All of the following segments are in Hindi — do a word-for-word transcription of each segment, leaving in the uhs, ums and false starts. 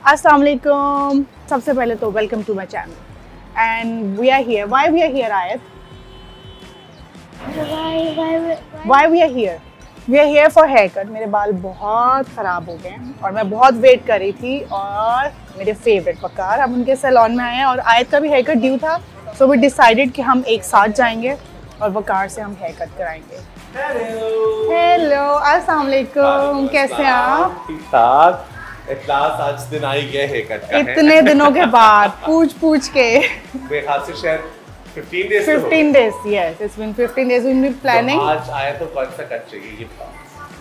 अस्सलाम वालेकुम। सबसे पहले तो welcome to my channel and we are here. Why we are here आयत? Why we are here? We are here for hair cut. मेरे बाल बहुत ख़राब हो गए हैं और मैं बहुत वेट कर रही थी और मेरे फेवरेट वकार हम उनके सैलून में आए हैं और आयत का भी हेयर कट ड्यू था, सो वी डिसाइडेड कि हम एक साथ जाएंगे और वकार से हम हेयर कट कराएंगे। हेलो, अस्सलाम वालेकुम। कैसे हैं आप? ठीक ठाक। इतलास आज दिन आई गया हेयर कट का है। इतने दिनों के बाद पूछ पूछ के मेरे ख्याल से शायद fifteen days fifteen days yes it's been fifteen days we been planning. तो आज आया तो कौन सा कट चाहिए ये बताओ।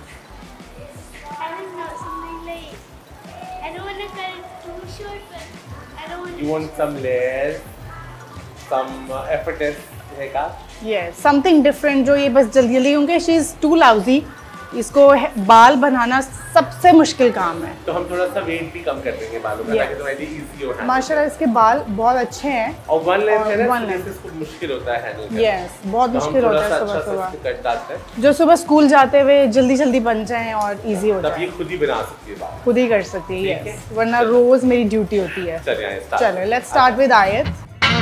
You want some layers, some uh, effortless haircut? Yes, something different जो ये बस जल्दी जल्दी होंगे। She is too lousy। इसको बाल बनाना सबसे मुश्किल काम है। तो हम थोड़ा सा वेट भी कम कर देंगे बालों का, ताकि तुम्हारे लिए इजी हो। माशाल्लाह इसके बाल बहुत अच्छे हैं और वन लेंथ है ना, तो इसको मुश्किल होता है हैंडल करना। यस, बहुत मुश्किल होता है सुबह सुबह कट डालते हैं जो सुबह स्कूल जाते हुए जल्दी जल्दी बन जाएं और इजी हो जाए। तब ये खुद ही बना सकती है बाल, खुद ही कर सकती है। यस, वरना रोज मेरी ड्यूटी होती है। चलिए चलो लेट्स स्टार्ट विद आयत।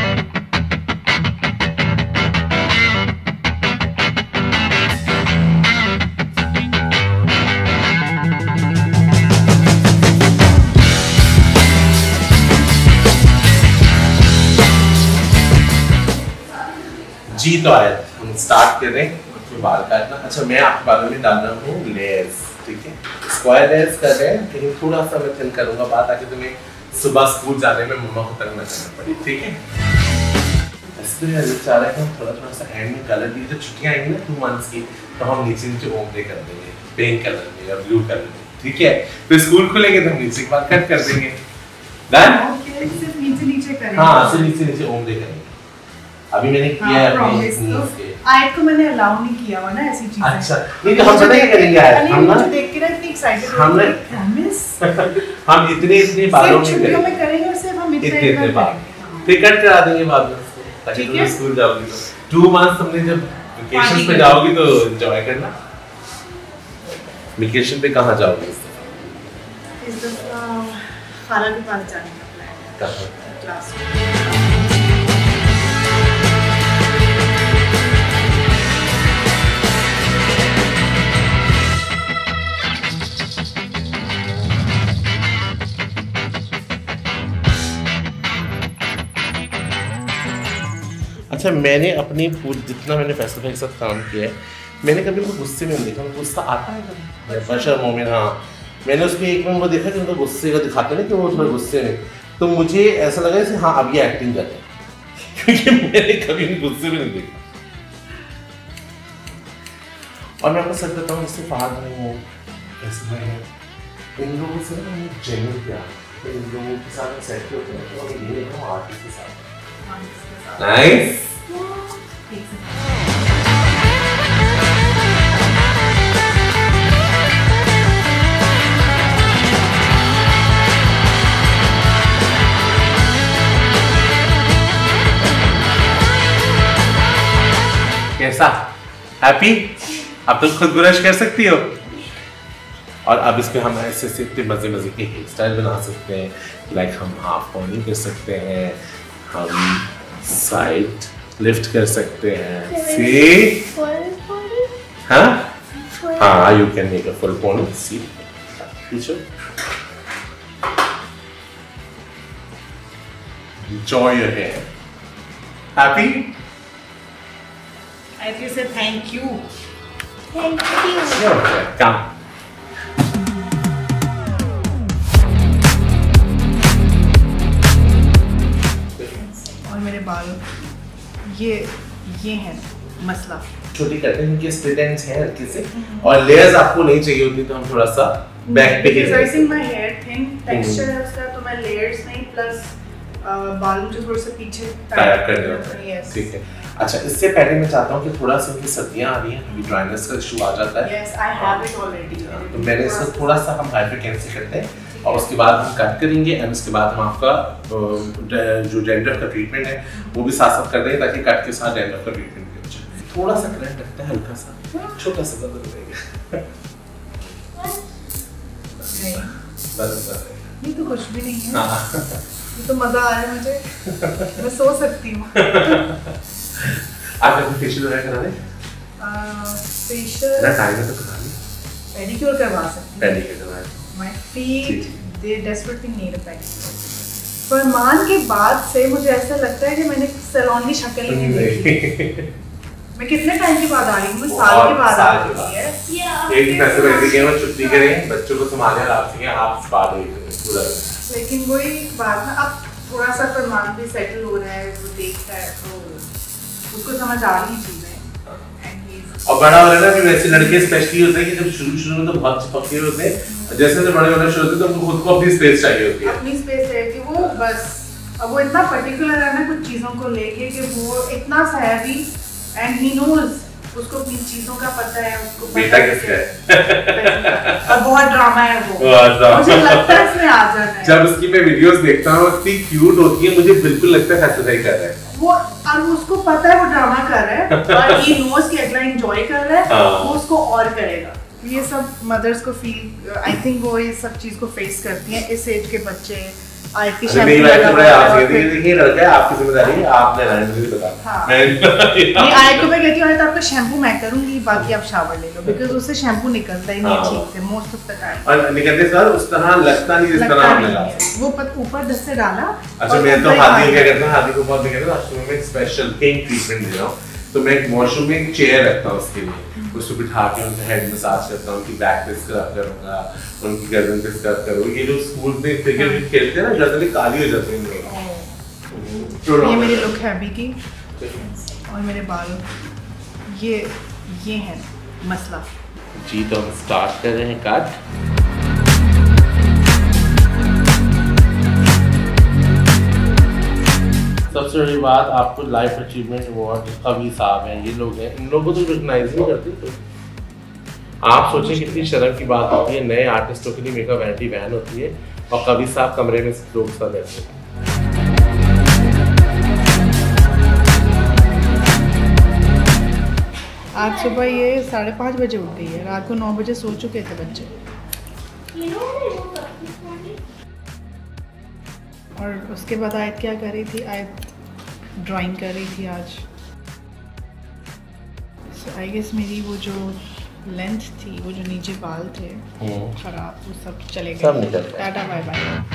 जी तो आए हम स्टार्ट कर रहे हैं अपने बाल काटना। अच्छा, मैं आपके बालों में डाल रहा हूँ लेयर्स, ठीक है? स्क्वायर लेयर्स कर रहे हैं, लेकिन थोड़ा सा मैं थिन करूँगा बाल, ताकि तुम्हें सुबह स्कूल जाने में मम्मा को तंग न करना पड़े, ठीक है? इसलिए चाह रहे हैं थोड़ा थोड़ा सा एंड में कलर दी। जब छुट्टियाँ आएंगी ना टू मंथ्स की, तो हम नीचे नीचे ओमरे कर देंगे, पिंक कलर में या ब्लू कलर में, ठीक है? फिर स्कूल खुलेंगे तो हम नीचे के बाल कट कर देंगे। डन? सिर्फ नीचे नीचे करेंगे। हाँ, सिर्फ नीचे नीचे ओमरे करेंगे। अभी मैंने किया है अपनी आयत को मैंने अलाउ नहीं किया हुआ ना ऐसी चीजें। अच्छा, नहीं तो हम पता क्या करेंगे आयत, हम ना देख के ना इतनी एक्साइटेड हमने प्रॉमिस हम इतने इतने बालों में छुट्टियों में करेंगे और सिर्फ हम इतने इतने इतने बाल फिर कट करा देंगे बाद में, ताकि तुम स्कूल जाओगी तो टू मंथ्स तुमने जब वेकेशन पे जाओगी तो एंजॉय करना। वेकेशन पे कहाँ जाओगी? इस दफा खाला के पास जाने का प्लान है। क्लास अच्छा, मैंने अपनी पूरी जितना मैंने फैसल भाई के साथ काम किया है, मैंने कभी उनको गुस्से में नहीं देखा। गुस्सा आता है कभी बशर मोमिन। हाँ, मैंने उसमें एक में वो देखा कि उनको गुस्से का दिखाते ना कि वो थोड़े गुस्से में, तो मुझे ऐसा लगा जैसे हाँ अब ये एक्टिंग करते हैं, क्योंकि मैंने कभी उन्हें गुस्से में नहीं देखा। और मैं आपको सच बताऊँ, इससे फाद नहीं हूँ ऐसे मैं इन लोगों से ना जेन्युइन प्यार, तो इन लोगों के साथ सेट होते हैं तो ये देखा हूँ आर्टिस्ट के साथ। नाइस। कैसा? हैप्पी? अब तो खुद ब्रश कर सकती हो। और अब इस पे हम ऐसे ऐसे इतने मजे मजे के हेयर स्टाइल बना सकते हैं। लाइक हम हाफ पॉनी कर सकते हैं, हम साइड लिफ्ट कर सकते हैं। सी हाँ हाँ, you can make a full pony. See पीछे enjoy your hair. Happy? I think say thank you. Thank you. You're welcome. और मेरे बाल ये ये है मसला। छोटी करते हैं क्योंकि स्प्लिट एंड्स हैं हल्के से, और लेयर्स आपको नहीं चाहिए होती तो हम थोड़ा सा बैक पे ही dressing my hair thin texture है उसका, तो मैं लेयर्स नहीं प्लस बाल मुझे थोड़ा सा पीछे टाई अप कर देना है। ठीक है। अच्छा, इससे पहले मैं चाहता हूँ कि थोड़ा सा इनकी सर्दियाँ आ रही हैं, अभी ड्राइनेस का इशू आ जाता है। Yes, I have it already. तो मैंने इसको थोड़ा सा हम हाइपर कैंसिल करते हैं और उसके बाद हम कट करेंगे एंड उसके बाद हम आपका जो डैंड्रफ का ट्रीटमेंट है वो भी साथ साथ कर देंगे, ताकि कट के साथ डैंड्रफ का ट्रीटमेंट भी हो जाए। थोड़ा सा करंट लगता है, हल्का सा, छोटा सा बदल देंगे। ये तो कुछ भी नहीं है, ये तो मजा आ रहा है मुझे, मैं सो सकती हूँ। आप अपने फेशियल वगैरह करा लें? फेशियल ना टाइम है तो करा लें। पेडिक्योर करवा सकती हूँ। पेडिक्योर करवा लें। My feet, they desperately need a pedicure. फरमान के बाद से मुझे ऐसा लगता है कि मैंने सैलून की शक्ल ही नहीं देखी। मैं कितने टाइम के बाद आ रही हूँ? साल के बाद आ रही है। एक दिन ऐसे बैठे कि हम छुट्टी करें, बच्चों को संभालें और आपसे कहें आप स्पा दें पूरा। लेकिन वही बात ना, अब थोड़ा सा फरमान भी सेटल हो रहा है, वो देखता है तो उसको समझ आ रही चीजें। और बड़ा वाला ना, वैसे लड़के स्पेशली होते हैं कि जब शुरू शुरू में तो बहुत चिपके होते हैं, जैसे जैसे बड़े होना शुरू होते हैं तो उनको खुद को अपनी स्पेस चाहिए होती है। अपनी स्पेस है कि वो बस, अब वो इतना पर्टिकुलर है ना कुछ चीजों को लेके कि वो इतना सहरी एंड ही नोज, उसको अपनी चीजों का पता है, उसको बेटा किसका है। और बहुत ड्रामा है वो, बहुत मुझे लगता है इसमें आ जाना है। जब उसकी मैं वीडियोस देखता हूँ इतनी क्यूट होती है, मुझे बिल्कुल लगता है फैसला ही कर रहा है वो, और उसको पता है वो ड्रामा कर रहा है और ही नोज कि अगला एंजॉय कर रहा है, वो उसको और करेगा। ये सब मदर्स को फील, आई थिंक वो ये सब चीज को फेस करती हैं इस एज के बच्चे। आज की शैम्पू लगा आप ये देखिए लड़का है, आपकी जिम्मेदारी है, आपने लाइन मुझे बता। हां मैं नहीं आए को मैं कहती हूं आपका शैम्पू मैं करूंगी, बाकी आप शावर ले लो, बिकॉज़ उससे शैम्पू निकलता ही नहीं ठीक से मोस्ट ऑफ द टाइम, और निकलते सर उस तरह लगता नहीं जिस तरह हमने लगा वो ऊपर दस से डाला। अच्छा मैं तो हाथी क्या करता हूं, हाथी को बहुत कहता हूं वॉशरूम में स्पेशल किंग ट्रीटमेंट दे रहा हूं, तो मैं वॉशरूम में एक चेयर रखता हूं उसके लिए, उसको बिठा के उनका हेड मसाज करता हूं, उनकी बैक पे स्क्रब करूंगा, उनकी गर्दन पे स्क्रब करूंगा। ये लोग स्कूल में क्रिकेट खेलते हैं ना, गर्दन काली हो जाती है इनकी। ये मेरी लुक है अभी की, और मेरे बाल ये ये है मसला जी। तो हम स्टार्ट कर रहे हैं कट। सबसे बड़ी बात, आपको लाइफ अचीवमेंट अवार्ड कवि साहब हैं, ये लोग हैं, इन लोगों को तो रिकॉग्नाइज नहीं करते। तो आप सोचें कितनी शर्म की बात होती है, नए आर्टिस्टों के लिए मेकअप वैनिटी वैन होती है और कवि साहब कमरे में लोग सब रहते हैं। आज सुबह ये साढ़े पाँच बजे उठ गई है, रात को नौ बजे सो चुके थे बच्चे। और उसके बाद आयत क्या कर रही थी? आयत ड्राइंग कर रही थी आज। सो आई गेस मेरी वो जो लेंथ थी, वो जो नीचे बाल थे खराब, वो सब चले गए। Tata bye bye.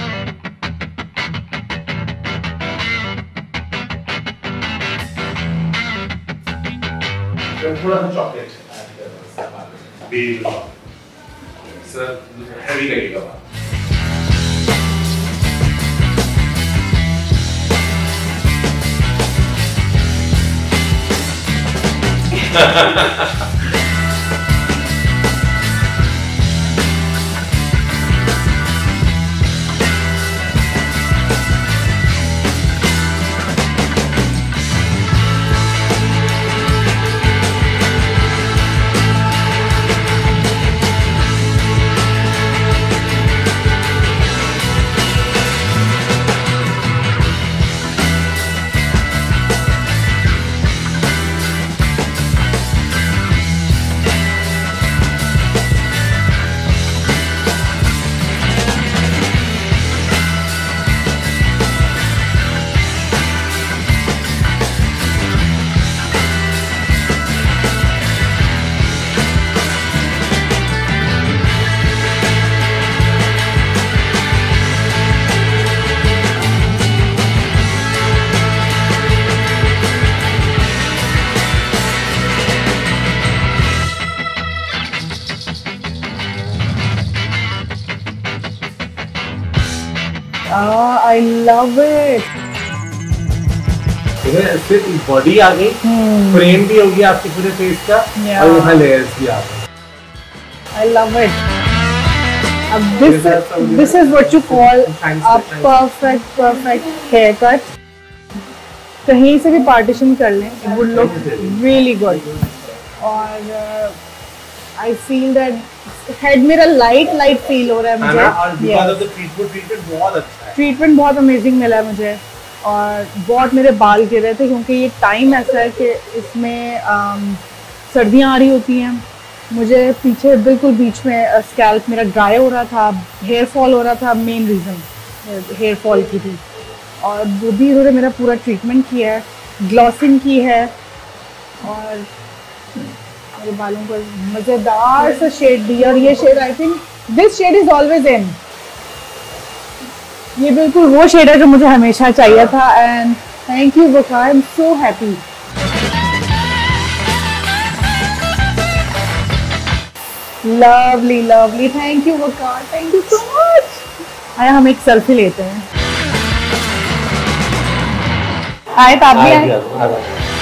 थोड़ा सा चॉकलेट ऐड करना है, बेबी सर हैवी लगेगा बात। Ah, I love it. सिर्फ बॉडी आ गई, फ्रेम भी होगी आपके पूरे फेस का, yeah. और यहाँ लेयर्स भी आ गए। I love it. अब this this is what you call a perfect perfect haircut. कहीं से भी पार्टीशन कर लें, it would look really good. और I feel that head मेरा light light feel हो रहा है मुझे। और because of the treatment treatment बहुत अच्छा है। ट्रीटमेंट बहुत अमेजिंग मिला है मुझे, और बहुत मेरे बाल गिर रहे थे क्योंकि ये टाइम ऐसा है कि इसमें सर्दियाँ आ रही होती हैं, मुझे पीछे बिल्कुल बीच में स्कैल्प मेरा ड्राई हो रहा था, हेयर फॉल हो रहा था, मेन रीज़न हेयर फॉल की थी। और वो भी इन्होंने मेरा पूरा ट्रीटमेंट किया है, ग्लॉसिंग की है और मेरे बालों को मज़ेदार सा शेड दिया। और ये shade I think this shade is always in, ये बिल्कुल वो शेड है जो मुझे हमेशा चाहिए था। And thank you Waqar, I am so happy. Lovely lovely, thank you Waqar, thank you so much. आया हम एक सेल्फी लेते हैं। आए तो आप भी आए।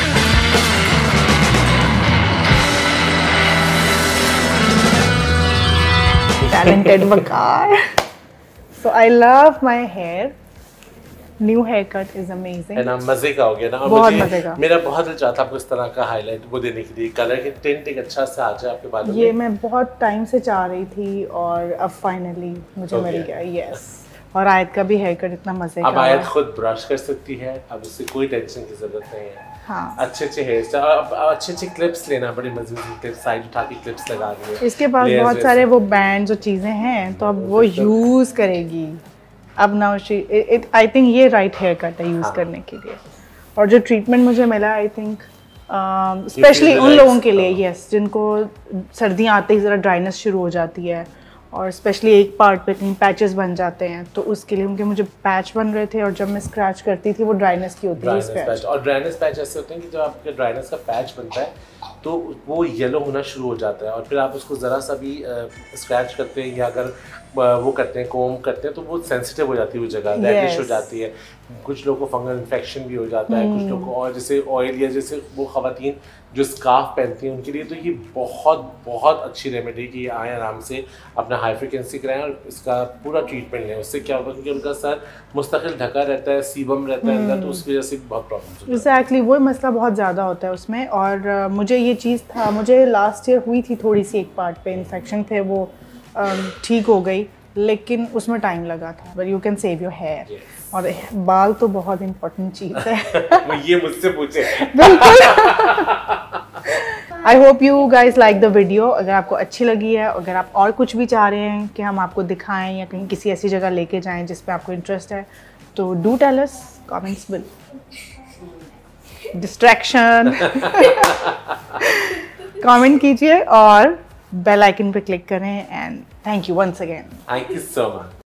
Talented Waqar. So I love my hair. New haircut is amazing. है ना, मजे का हो गया ना। और बहुत मुझे मजे का। मेरा बहुत दिल चाहता आपको इस तरह का हाईलाइट वो देने के लिए, कलर के टिंट एक अच्छा से आ जाए आपके बालों में। ये मैं बहुत टाइम से चाह रही थी और अब फाइनली मुझे हो मिल गया। गया। यस, और आयत का भी हेयरकट इतना मजे का अब आयत है। खुद ब्रश कर सकती है, अब उससे कोई टेंशन की जरूरत नहीं है। हाँ, अच्छे अच्छे हेयर स्टाइल, अब अब अच्छे अच्छे क्लिप्स लेना, बड़ी मजबूत क्लिप्स, साइड उठा के क्लिप्स लगा दिए। इसके पास Layers बहुत वैसे। सारे वो बैंड्स और चीज़ें हैं, तो अब वो यूज़ करेगी। अब ना आई थिंक ये राइट हेयर कट है यूज़ हाँ। करने के लिए। और जो ट्रीटमेंट मुझे मिला आई थिंक स्पेशली उन लोगों के लिए, यस, जिनको सर्दियाँ आते ही ज़रा ड्राइनेस शुरू हो जाती है और स्पेशली एक पार्ट पे कहीं पैचेस बन जाते हैं, तो उसके लिए उनके मुझे पैच बन रहे थे और जब मैं स्क्रैच करती थी वो ड्राइनेस की होती है। ड्राइनेस पैच, और ड्राइनेस पैच ऐसे होते हैं कि जब आपके ड्राइनेस का पैच बनता है तो वो येलो होना शुरू हो जाता है, और फिर आप उसको ज़रा सा भी स्क्रैच करते हैं या अगर वो करते हैं, कोम करते हैं, तो वो सेंसिटिव हो जाती है वो जगह, रेडिश Yes. हो जाती है। कुछ लोगों को फंगल इन्फेक्शन भी हो जाता है, कुछ लोगों को, और जैसे ऑयल या जैसे वो खवातीन जो स्कार्फ पहनती हैं उनके लिए तो ये बहुत बहुत अच्छी रेमेडी कि ये आए आराम से अपना हाई फ्रिक्वेंसी कराएं और इसका पूरा ट्रीटमेंट लें। उससे क्या होगा, क्योंकि उनका सर मुस्तकिल ढका रहता है, सीबम रहता है अंदर, तो उस वजह से बहुत प्रॉब्लम। एग्जैक्टली, वो मसला बहुत ज़्यादा होता है उसमें। और uh, मुझे ये चीज़ था, मुझे लास्ट ईयर हुई थी थोड़ी सी एक पार्ट पे इन्फेक्शन थे, वो um, ठीक हो गई, लेकिन उसमें टाइम लगा था। But you can save your hair, और बाल तो बहुत इंपॉर्टेंट चीज़ है। ये मुझसे पूछे। बिल्कुल। I hope you guys like the video. अगर आपको अच्छी लगी है, अगर आप और कुछ भी चाह रहे हैं कि हम आपको दिखाएं या कहीं किसी ऐसी जगह लेके जाएं जिस पे आपको इंटरेस्ट है, तो do tell us comments with distraction. Comment कीजिए और बेल आइकन पे क्लिक करें। And thank you once again. Thank you so much.